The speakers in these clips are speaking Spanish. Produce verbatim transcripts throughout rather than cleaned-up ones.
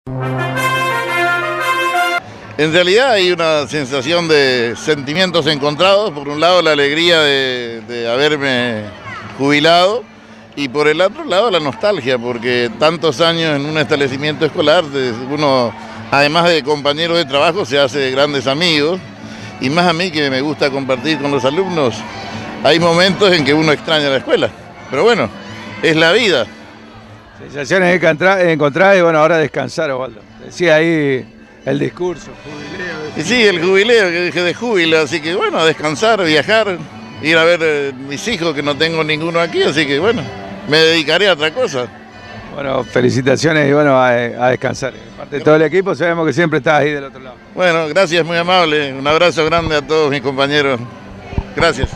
En realidad hay una sensación de sentimientos encontrados. Por un lado la alegría de, de haberme jubilado y por el otro lado la nostalgia, porque tantos años en un establecimiento escolar, uno además de compañero de trabajo se hace grandes amigos, y más a mí que me gusta compartir con los alumnos, hay momentos en que uno extraña la escuela, pero bueno, es la vida. Sensaciones encontradas y bueno, ahora descansar, Osvaldo. Decía ahí el discurso, jubileo. Y sí, el jubileo, que dije de júbilo, así que bueno, a descansar, viajar, ir a ver eh, mis hijos, que no tengo ninguno aquí, así que bueno, me dedicaré a otra cosa. Bueno, felicitaciones y bueno, a, a descansar. Parte de todo el equipo, sabemos que siempre estás ahí del otro lado. Bueno, gracias, muy amable, un abrazo grande a todos mis compañeros, gracias.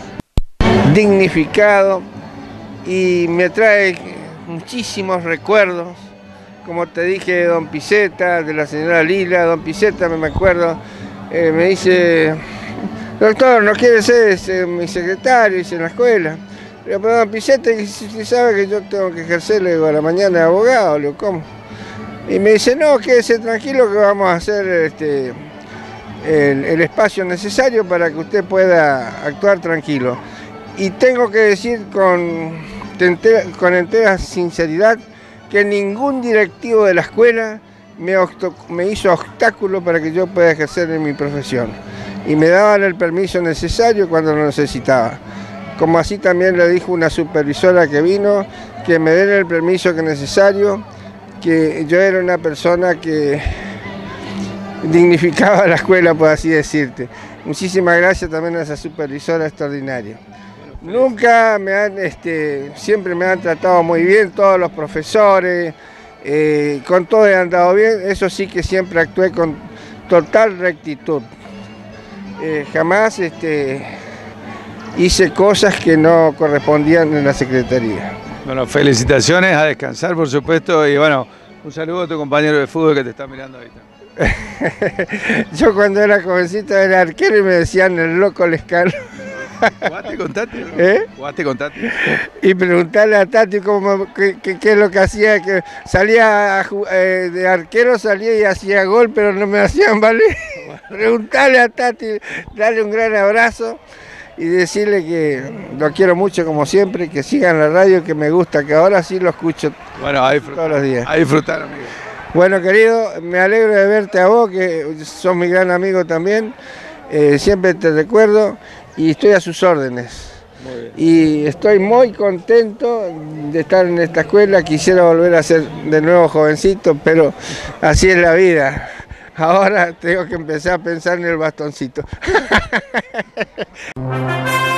Dignificado y me trae muchísimos recuerdos. Como te dije, don Piceta, de la señora Lila, don Piceta, me acuerdo, eh, me dice, doctor, ¿no quiere ser ese, mi secretario dice, en la escuela? Le digo, don Piceta, usted sabe que yo tengo que ejercer le digo, a la mañana de abogado, le digo, ¿cómo? Y me dice, no, quédese tranquilo que vamos a hacer este, el, el espacio necesario para que usted pueda actuar tranquilo. Y tengo que decir con, con entera sinceridad, que ningún directivo de la escuela me, me hizo obstáculo para que yo pueda ejercer en mi profesión. Y me daban el permiso necesario cuando lo necesitaba. Como así también le dijo una supervisora que vino, que me den el permiso que necesario, que yo era una persona que dignificaba la escuela, por así decirte. Muchísimas gracias también a esa supervisora extraordinaria. Nunca me han, este, siempre me han tratado muy bien, todos los profesores, eh, con todo he andado bien, eso sí que siempre actué con total rectitud. Eh, jamás este, hice cosas que no correspondían en la Secretaría. Bueno, felicitaciones, a descansar por supuesto, y bueno, un saludo a tu compañero de fútbol que te está mirando ahorita. Yo cuando era jovencito era arquero y me decían el loco Lescano. ¿Jugaste con Tati? ¿No? ¿Eh? ¿Jugaste con Tati? Y preguntarle a Tati cómo, qué, qué, qué es lo que hacía, que salía a, eh, de arquero, salía y hacía gol, pero no me hacían valer. Preguntarle a Tati, darle un gran abrazo y decirle que lo quiero mucho como siempre, que sigan la radio, que me gusta, que ahora sí lo escucho bueno, a disfrutar, todos los días. A disfrutar, amigo. Bueno, querido, me alegro de verte a vos, que sos mi gran amigo también, eh, siempre te recuerdo. Y estoy a sus órdenes. Muy bien. Y estoy muy contento de estar en esta escuela. Quisiera volver a ser de nuevo jovencito, pero así es la vida. Ahora tengo que empezar a pensar en el bastoncito.